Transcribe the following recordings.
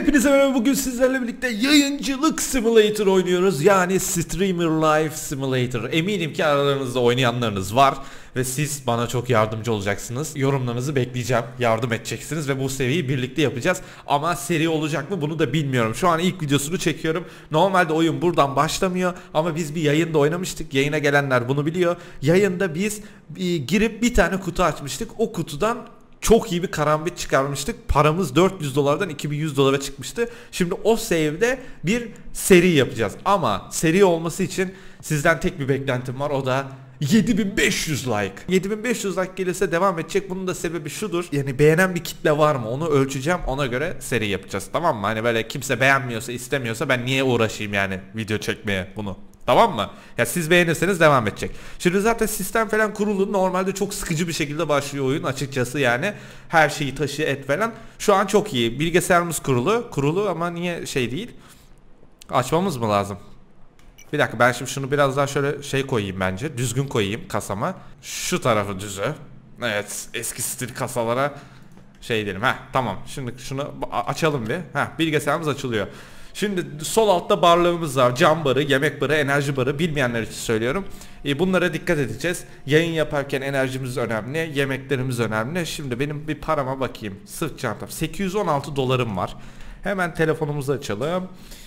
Hepinize merhaba, bugün sizlerle birlikte yayıncılık simulator oynuyoruz. Yani Streamer Life Simulator. Eminim ki aralarınızda oynayanlarınız var ve siz bana çok yardımcı olacaksınız. Yorumlarınızı bekleyeceğim, yardım edeceksiniz ve bu seviyeyi birlikte yapacağız. Ama seri olacak mı bunu da bilmiyorum. Şu an ilk videosunu çekiyorum. Normalde oyun buradan başlamıyor ama biz bir yayında oynamıştık. Yayına gelenler bunu biliyor. Yayında biz girip bir tane kutu açmıştık. O kutudan çok iyi bir karambit çıkarmıştık. Paramız 400 dolardan 2100 dolara çıkmıştı. Şimdi o save'de bir seri yapacağız. Ama seri olması için sizden tek bir beklentim var. O da 7500 like. 7500 like gelirse devam edecek. Bunun da sebebi şudur. Yani beğenen bir kitle var mı? Onu ölçeceğim. Ona göre seri yapacağız. Tamam mı? Hani böyle kimse beğenmiyorsa, istemiyorsa ben niye uğraşayım yani video çekmeye bunu? Tamam mı? Ya siz beğenirseniz devam edecek. Şimdi zaten sistem falan kurulu, normalde çok sıkıcı bir şekilde başlıyor oyun açıkçası yani. Her şeyi taşı et falan. Şu an çok iyi. Bilgisayarımız kurulu ama niye şey değil? Açmamız mı lazım? Bir dakika, ben şimdi şunu biraz daha şöyle şey koyayım bence. Düzgün koyayım kasama. Şu tarafı düzü. Evet, eski stil kasalara şey diyelim. Tamam. Şimdi şunu açalım bir. Bilgisayarımız açılıyor. Şimdi sol altta barlarımız var. Cam barı, yemek barı, enerji barı. Bilmeyenler için söylüyorum. Bunlara dikkat edeceğiz. Yayın yaparken enerjimiz önemli. Yemeklerimiz önemli. Şimdi benim bir parama bakayım. Sırt çantam. 816 dolarım var. Hemen telefonumuzu açalım.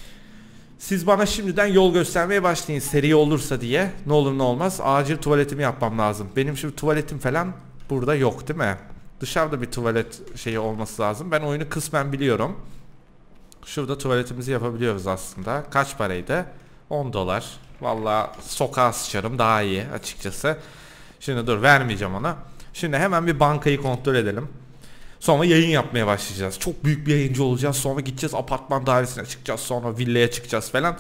Siz bana şimdiden yol göstermeye başlayın. Seri olursa diye. Ne olur ne olmaz. Acil tuvaletimi yapmam lazım. Benim şimdi tuvaletim falan burada yok değil mi? Dışarıda bir tuvalet şeyi olması lazım. Ben oyunu kısmen biliyorum. Şurada tuvaletimizi yapabiliyoruz aslında. Kaç paraydı? 10 dolar. Vallahi sokağa sıçarım daha iyi açıkçası. Şimdi dur, vermeyeceğim ona. Şimdi hemen bir bankayı kontrol edelim. Sonra yayın yapmaya başlayacağız. Çok büyük bir yayıncı olacağız. Sonra gideceğiz apartman dairesine çıkacağız. Sonra villaya çıkacağız falan.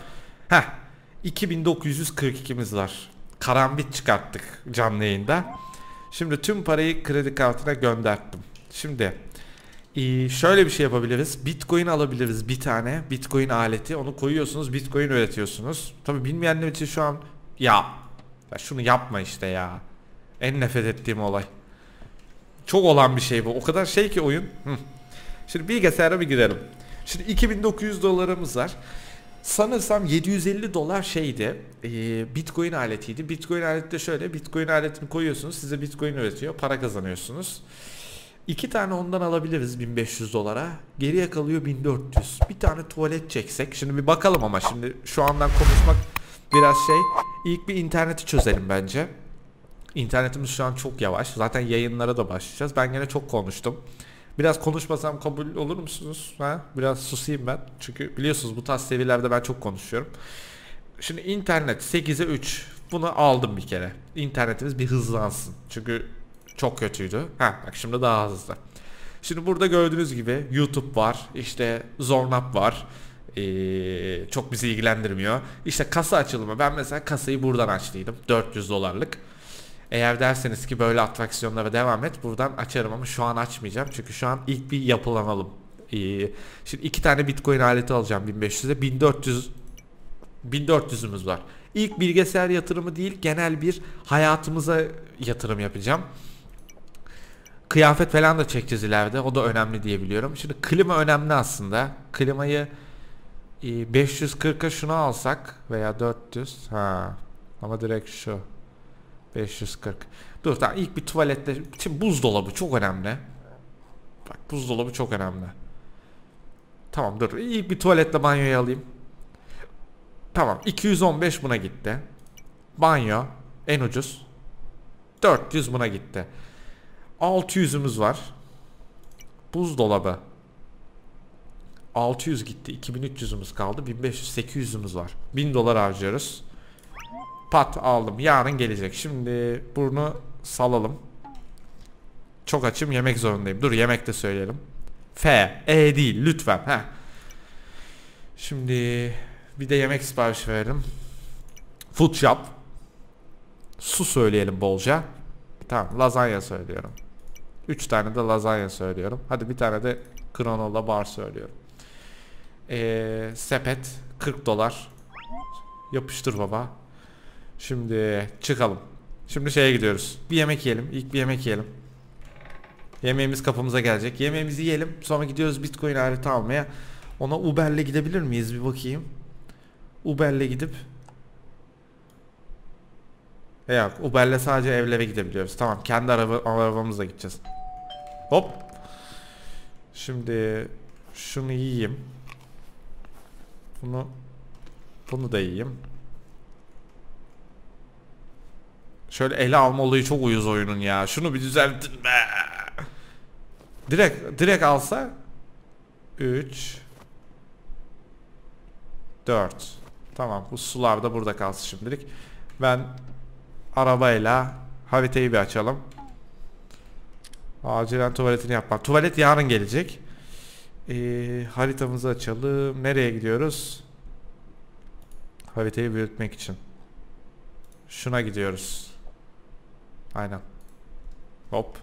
2942'miz var. Karambit çıkarttık canlı yayında. Şimdi tüm parayı kredi kartına gönderdim. Şimdi şöyle bir şey yapabiliriz. Bitcoin alabiliriz, bir tane Bitcoin aleti. Onu koyuyorsunuz, Bitcoin üretiyorsunuz. Tabi bilmeyenler için şu an ya şunu yapma işte ya. En nefret ettiğim olay. Çok olan bir şey bu. O kadar şey ki oyun. Şimdi bilgisayara bir girelim. Şimdi 2900 dolarımız var. Sanırsam 750 dolar şeydi. Bitcoin aletiydi. Bitcoin aleti de şöyle. Bitcoin aletini koyuyorsunuz. Size Bitcoin üretiyor. Para kazanıyorsunuz. 2 tane ondan alabiliriz 1500 dolara. Geriye kalıyor 1400. Bir tane tuvalet çeksek. Şimdi bir bakalım ama şimdi şu andan konuşmak biraz şey. İlk bir interneti çözelim bence. İnternetimiz şu an çok yavaş. Zaten yayınlara da başlayacağız. Ben gene çok konuştum. Biraz konuşmasam kabul olur musunuz? Biraz susayım ben. Çünkü biliyorsunuz bu tarz seviyelerde ben çok konuşuyorum. Şimdi internet 8'e 3. Bunu aldım bir kere. İnternetimiz bir hızlansın. Çünkü çok kötüydü. Bak şimdi daha hızlı. Şimdi burada gördüğünüz gibi YouTube var. İşte Zornap var. Çok bizi ilgilendirmiyor. İşte kasa açılımı. Ben mesela kasayı buradan açtıydım. 400 dolarlık. Eğer derseniz ki böyle atraksiyonlara devam et, buradan açarım ama şu an açmayacağım. Çünkü şu an ilk bir yapılanalım. Şimdi 2 tane Bitcoin aleti alacağım 1500'e. 1400'ümüz var. İlk bilgisayar yatırımı değil, genel bir hayatımıza yatırım yapacağım. Kıyafet falan da çekeceğiz ileride. O da önemli diye biliyorum. Şimdi klima önemli aslında. Klimayı 540'a şunu alsak veya 400. Ama direkt şu 540. Dur tamam, ilk bir tuvalette. Şimdi buzdolabı çok önemli. Bak, buzdolabı çok önemli. Tamam dur, ilk bir tuvaletle banyoyu alayım. Tamam, 215 buna gitti. Banyo en ucuz. 400 buna gitti. 600'ümüz var. Buzdolabı 600 gitti. 2300'ümüz kaldı. 1500, 800'ümüz var. 1000 dolar harcıyoruz. Pat aldım. Yarın gelecek. Şimdi bunu salalım. Çok açım, yemek zorundayım. Dur, yemek de söyleyelim. Değil lütfen. Şimdi bir de yemek siparişi verelim. Food shop. Su söyleyelim bolca. Tamam, lazanya söylüyorum. 3 tane de lazanya söylüyorum. Hadi bir tane de granola bar söylüyorum. Sepet 40 dolar. Yapıştır baba. Şimdi çıkalım. Şimdi şeye gidiyoruz. Bir yemek yiyelim. İlk bir yemek yiyelim. Yemeğimiz kapımıza gelecek. Yemeğimizi yiyelim. Sonra gidiyoruz Bitcoin aleti almaya. Ona Uber'le gidebilir miyiz bir bakayım. Uber'le gidip. Yok, Uber'le sadece evlere gidebiliyoruz. Tamam, kendi arabamızla gideceğiz. Hop. Şimdi şunu yiyeyim. Bunu da yiyeyim. Şöyle ele alma olayı çok uyuz oyunun ya. Şunu bir düzeltin be. Direkt alsa 3 4. Tamam, bu sular da burada kalsın şimdilik. Ben arabayla haritayı bir açalım. Acilen tuvaletini yapmam. Tuvalet yarın gelecek. Haritamızı açalım. Nereye gidiyoruz? Haritayı büyütmek için. Şuna gidiyoruz. Aynen. Hop.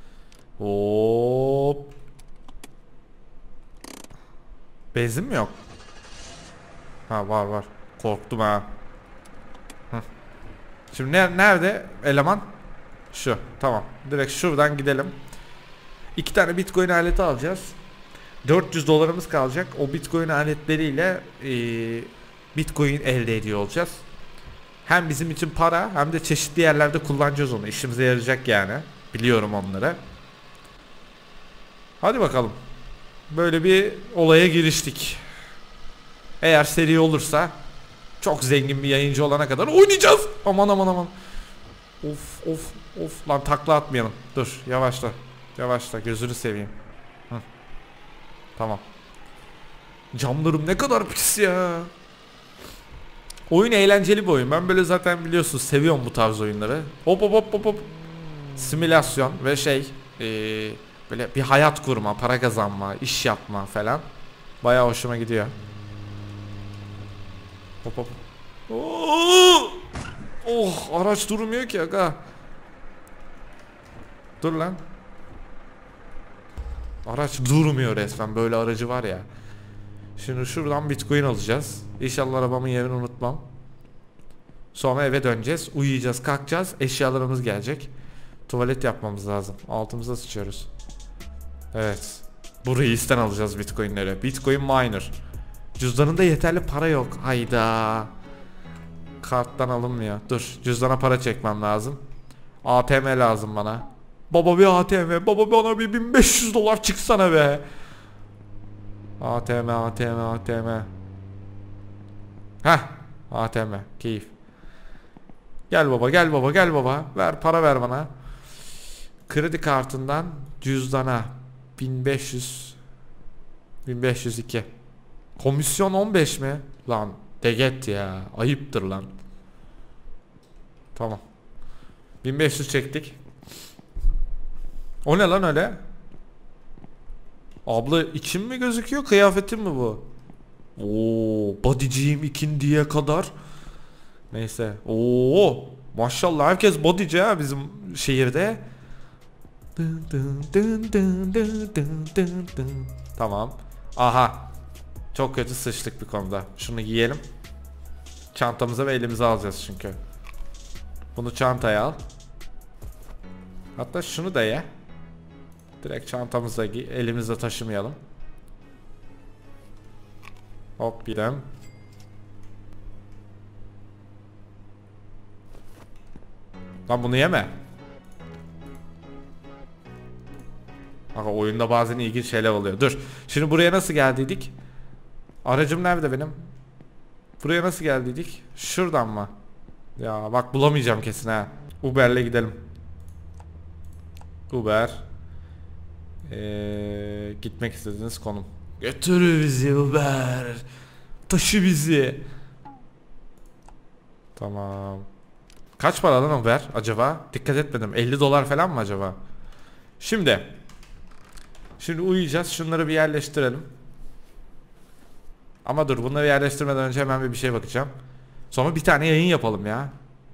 Hop. Benzin mi yok? Ha, var. Korktum ha. Şimdi nerede eleman? Şu. Tamam. Direkt şuradan gidelim. 2 tane Bitcoin aleti alacağız. 400 dolarımız kalacak. O Bitcoin aletleriyle Bitcoin elde ediyor olacağız. Hem bizim için para, hem de çeşitli yerlerde kullanacağız onu. İşimize yarayacak yani. Biliyorum onları. Hadi bakalım. Böyle bir olaya giriştik. Eğer seri olursa çok zengin bir yayıncı olana kadar oynayacağız. Aman. Of lan, takla atmayalım. Dur, yavaşla gözünü seveyim. Tamam. Camlarım ne kadar pis ya. Oyun eğlenceli bir oyun. Ben böyle zaten biliyorsunuz seviyorum bu tarz oyunları. Hop. Simülasyon ve böyle bir hayat kurma, para kazanma, iş yapma falan. Bayağı hoşuma gidiyor. Hop. Oh, araç durmuyor ki aga. Dur lan. Araç durmuyor resmen, böyle aracı var ya. Şimdi şuradan Bitcoin alacağız. İnşallah arabamın yerini unutmam. Sonra eve döneceğiz. Uyuyacağız, kalkacağız. Eşyalarımız gelecek. Tuvalet yapmamız lazım. Altımıza sıçıyoruz. Evet. Burayı isten alacağız Bitcoin'leri. Bitcoin miner. Cüzdanında yeterli para yok. Hayda. Karttan alınmıyor. Dur, cüzdana para çekmem lazım. ATM lazım bana. Baba bir ATM. Baba bana bir 1500 dolar çıksana be. ATM. Heh. ATM. Keyif. Gel baba. Ver, para ver bana. Kredi kartından cüzdana 1502. Komisyon 15 mi? Lan deget ya. Ayıptır lan. Tamam. 1500 çektik. O ne lan öyle? Abla içim mi gözüküyor, kıyafetim mi bu? Oo, bodyciyim ikindiye kadar. Neyse. Oo, maşallah herkes bodyci ha bizim şehirde. Tamam. Aha. Çok kötü sıçtık bir konuda. Şunu giyelim. Çantamıza ve elimize alacağız çünkü. Bunu çantaya al. Hatta şunu da ye. Direkt çantamıza elimizde taşımayalım. Hop birem. Lan bunu yeme. Aga oyunda bazen ilginç şeyler oluyor. Dur. Şimdi buraya nasıl geldiydik? Aracım nerede benim? Buraya nasıl geldiydik? Şuradan mı? Ya bak bulamayacağım kesin ha. Uber'le gidelim. Uber. Gitmek istediğiniz konum. Götür bizi Uber. Taşı bizi. Tamam. Kaç para lan Uber acaba? Dikkat etmedim. 50 dolar falan mı acaba? Şimdi uyuyacağız. Şunları bir yerleştirelim. Ama dur, bunları yerleştirmeden önce hemen bir şey bakacağım. Sonra bir tane yayın yapalım ya.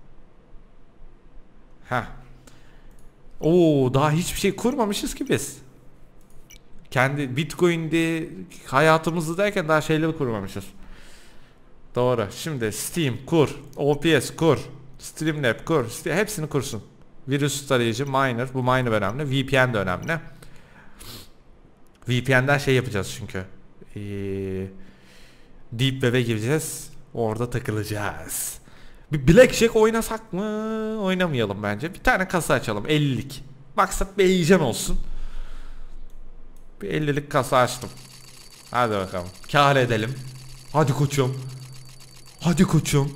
Heh. Oo, daha hiçbir şey kurmamışız ki biz. Kendi Bitcoin'de hayatımızı derken daha şeyleri kurmamışız. Doğru. Şimdi Steam kur, OPS kur, Streamlab kur, hepsini kursun. Virüs tarayıcı, miner, bu miner önemli, VPN de önemli. VPN'den şey yapacağız çünkü. Deep Web'e gireceğiz. Orada takılacağız. Bir Blackjack oynasak mı? Oynamayalım bence. Bir tane kasa açalım. 50'lik. Maksat bir heyecan olsun. Bir 50'lik kasa açtım. Hadi bakalım. Kâr edelim. Hadi koçum. Hadi koçum.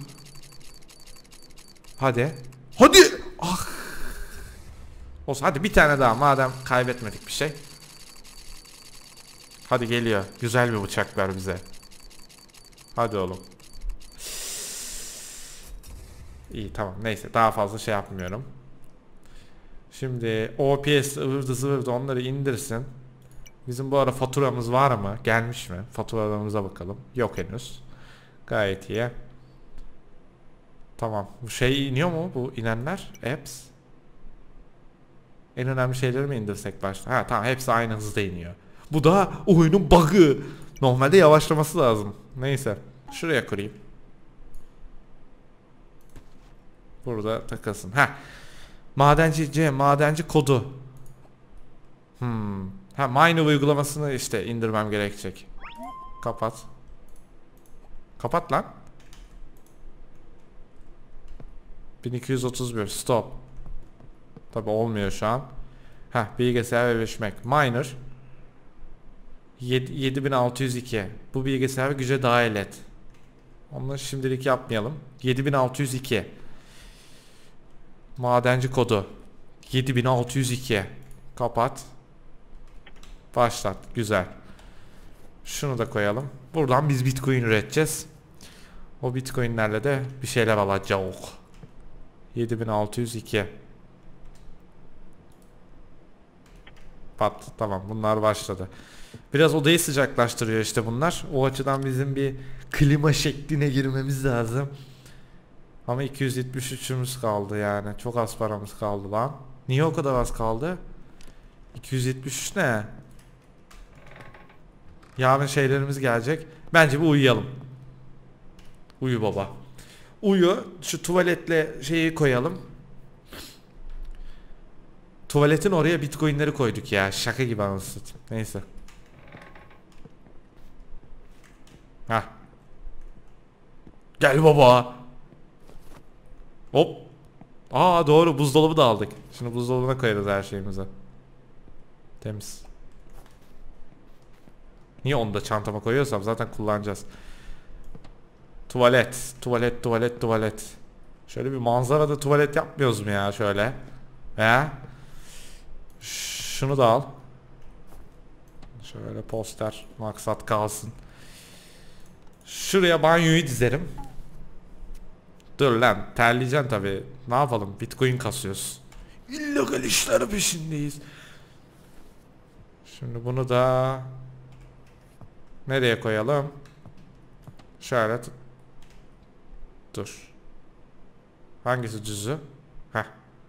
Hadi. Hadi. Ah. Olsun. Hadi bir tane daha. Madem kaybetmedik bir şey. Hadi geliyor. Güzel bir bıçak ver bize. Hadi oğlum. İyi tamam. Neyse. Daha fazla şey yapmıyorum. Şimdi OPS ıvırdı zıvırdı onları indirsin. Bizim bu ara faturamız var mı? Gelmiş mi? Faturalarımıza bakalım. Yok henüz. Gayet iyi. Tamam. Bu şey iniyor mu? Bu inenler? Apps. En önemli şeyleri mi indirsek başta? Ha tamam, hepsi aynı hızda iniyor. Bu da oyunun bug'ı. Normalde yavaşlaması lazım. Neyse. Şuraya kurayım. Burada takılsın. Ha. Madenci kodu. Ha, Mine uygulamasını işte indirmem gerekecek. Kapat. Kapat lan. 1231 stop. Tabi olmuyor şu an. Ha, bilgisayar ve erişmek. Miner 7602. Bu bilgisayarı güce dahil et. Onu şimdilik yapmayalım. 7602. Madenci kodu 7602. Kapat. Başlat. Güzel. Şunu da koyalım. Buradan biz Bitcoin üreteceğiz. O Bitcoin'lerle de bir şeyler alacağız. 7602. Pat. Tamam. Bunlar başladı. Biraz odayı sıcaklaştırıyor işte bunlar. O açıdan bizim bir klima şekline girmemiz lazım. Ama 273'ümüz kaldı yani. Çok az paramız kaldı lan. Niye o kadar az kaldı? 273 ne? Yarın şeylerimiz gelecek. Bence bir uyuyalım. Uyu baba. Uyu. Şu tuvaletle şeyi koyalım. Tuvaletin oraya bitcoinleri koyduk ya. Şaka gibi anasını. Neyse. Hah. Gel baba. Hop. Aa doğru, buzdolabı da aldık. Şimdi buzdolabına koyarız her şeyimizi. Temiz. Niye onu da çantama koyuyorsam zaten kullanacağız. Tuvalet. Tuvalet, tuvalet, tuvalet. Şöyle bir manzarada tuvalet yapmıyoruz mu ya şöyle? He? Şunu da al. Şöyle poster. Maksat kalsın. Şuraya banyoyu dizerim. Dur lan, terleyeceksin tabi. Ne yapalım? Bitcoin kasıyoruz. İllegal işler peşindeyiz. Şimdi bunu da nereye koyalım? Şöyle dur. Hangisi düzü? Heh.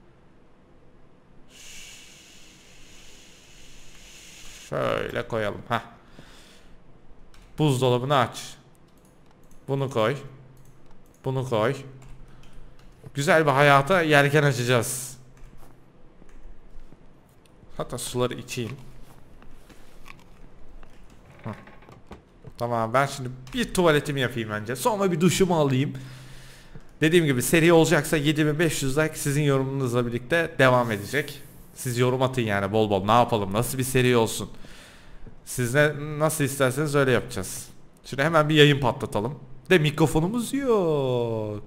Şöyle koyalım. Heh. Buzdolabını aç. Bunu koy. Bunu koy. Güzel bir hayata yelken açacağız. Hatta suları içeyim. Heh. Tamam, ben şimdi bir tuvaletimi yapayım önce. Sonra bir duşumu alayım. Dediğim gibi seri olacaksa 7500 like sizin yorumunuzla birlikte devam edecek. Siz yorum atın yani bol bol. Ne yapalım? Nasıl bir seri olsun? Siz nasıl isterseniz öyle yapacağız. Şimdi hemen bir yayın patlatalım. De mikrofonumuz yok.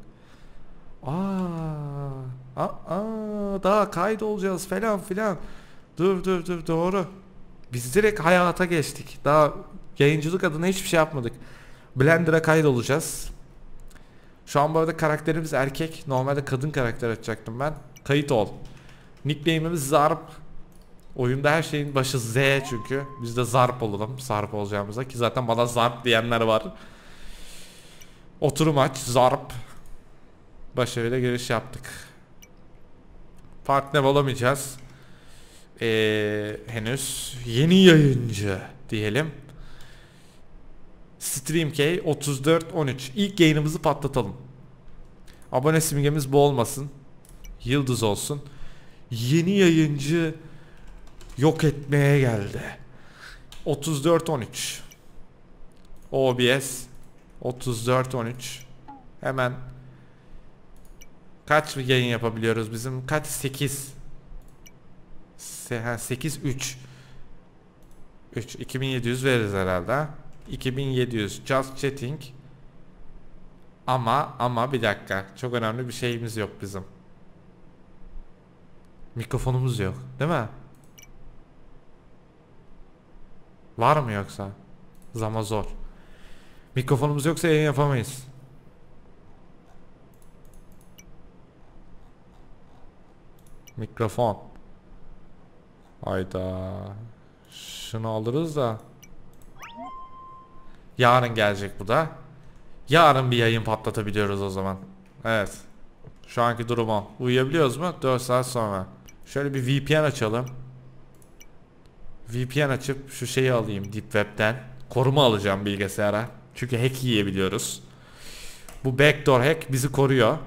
Daha kaydolacağız falan filan. Dur doğru. Biz direkt hayata geçtik. Daha yayıncılık adına hiçbir şey yapmadık. Blender'a kaydolacağız. Şu an bu arada karakterimiz erkek. Normalde kadın karakter açacaktım ben. Kayıt ol. Nickname'imiz Zarp. Oyunda her şeyin başı Z çünkü. Biz de Zarp olalım. Zarp olacağımıza ki zaten bana Zarp diyenler var. Oturum aç. Zarp. Başarıyla giriş yaptık. Partner olamayacağız. Henüz. Yeni yayıncı diyelim. StreamK 3413. İlk yayınımızı patlatalım. Abone simgemiz bu olmasın. Yıldız olsun. Yeni yayıncı yok etmeye geldi. 3413. OBS 34-13. Hemen kaç yayın yapabiliyoruz bizim? Kaç? 8 8-3 2700 veririz herhalde. 2700 just chatting. Ama bir dakika, çok önemli bir şeyimiz yok bizim. Mikrofonumuz yok değil mi? Var mı yoksa? Zama zor. Mikrofonumuz yoksa yayın yapamayız. Mikrofon. Hayda. Şunu alırız da. Yarın gelecek bu da. Yarın bir yayın patlatabiliyoruz o zaman. Evet. Şu anki durum o. Uyuyabiliyoruz mu? 4 saat sonra. Şöyle bir VPN açalım. VPN açıp şu şeyi alayım Deep Web'den. Koruma alacağım bilgisayara. Çünkü hack yiyebiliyoruz. Bu backdoor hack bizi koruyor.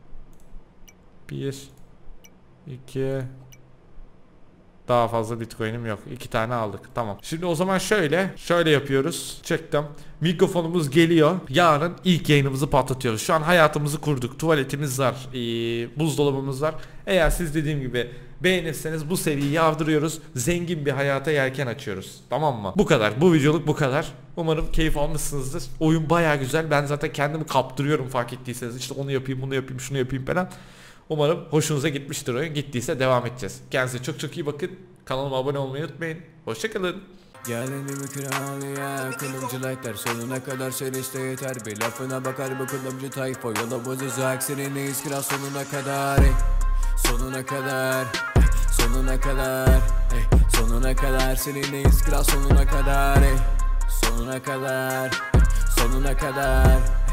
1 2 Daha fazla Bitcoin'im yok. 2 tane aldık. Tamam. Şimdi o zaman şöyle yapıyoruz. Çektim. Mikrofonumuz geliyor. Yarın ilk yayınımızı patlatıyoruz. Şu an hayatımızı kurduk. Tuvaletimiz var. Buzdolabımız var. Eğer siz dediğim gibi beğenirseniz bu seriyi yardırıyoruz. Zengin bir hayata yelken açıyoruz. Tamam mı? Bu kadar. Bu videoluk bu kadar. Umarım keyif almışsınızdır. Oyun baya güzel. Ben zaten kendimi kaptırıyorum fark ettiyseniz. İşte onu yapayım, bunu yapayım, şunu yapayım falan. Umarım hoşunuza gitmiştir oyun. Gittiyse devam edeceğiz. Kendinize çok çok iyi bakın. Kanalıma abone olmayı unutmayın. Hoşçakalın. Geleni kral ya, kılımcı like'lar sonuna kadar söyleste yeter. Bir lafına bakar bu kılımcı tayfa, yolumuz uzak seninleyiz kral sonuna kadar. Sonuna kadar, sonuna kadar, sonuna kadar seninleyiz kral sonuna kadar. Sonuna kadar, sonuna kadar.